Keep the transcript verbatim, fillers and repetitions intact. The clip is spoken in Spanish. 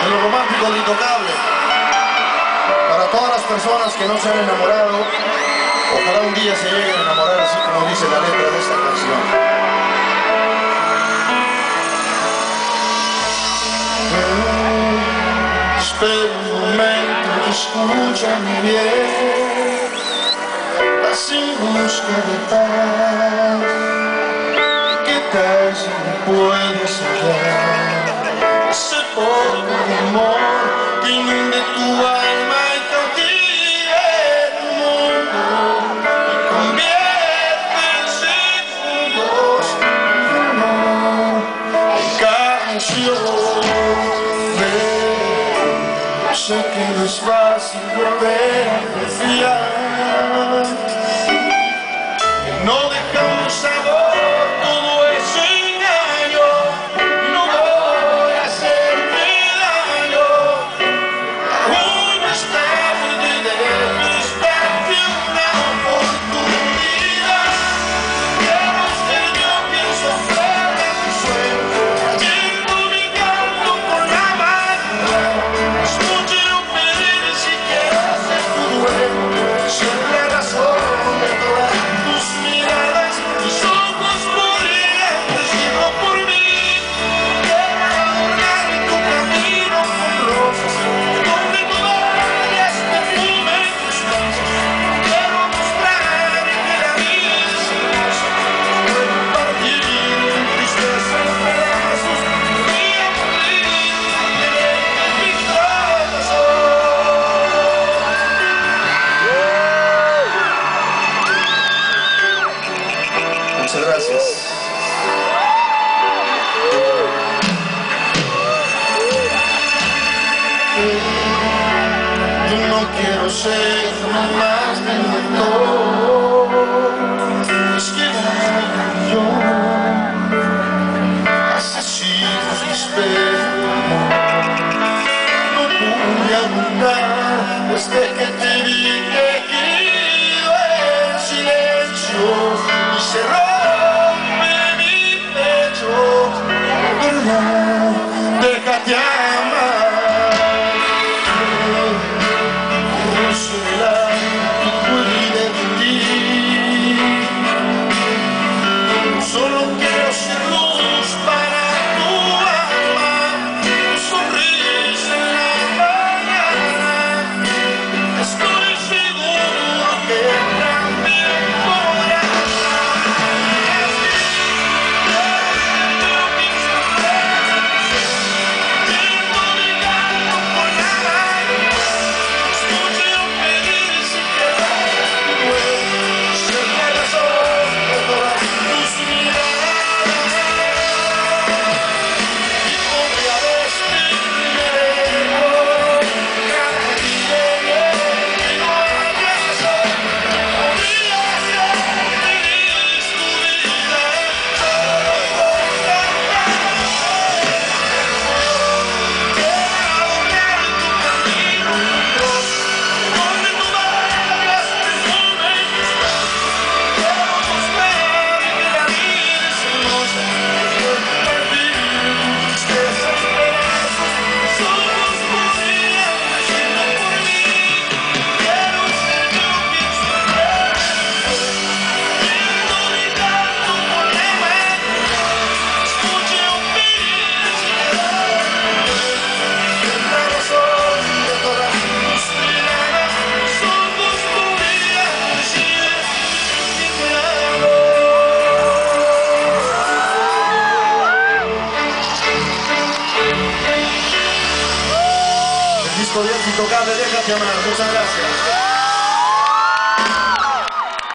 de los románticos de Intocable. Para todas las personas que no se han enamorado, ojalá un día se lleguen a enamorar, así como dice la letra de esta canción. Espera un momento y escúchame bien. Vas en busca de paz. ¿Qué tal si me puedes hallar ese poco de amor que inunde tu alma y cautive el mundo y convierte en segundos tu amor en canción? Sé que no es fácil volver a confiar, que no deja un sabor todo ese engaño, y no voy a hacerte daño. Aún no es tarde, debes darte una oportunidad. Quiero ser yo quien sofrega tu sueño, cayendo mi canto por la madrugada. Muchas gracias. Yo no quiero ser más de mentor, es que yo asesinos y espejo no pude aguantar desde que te vi que querido el silencio y cerró. Déjate amar, no será tu cuida de ti. Solo quiero ser luz para tu alma, tu sonrisa en la mañana. Estoy seguro que también podrás. Disco de Intocable, déjate amar. Muchas gracias.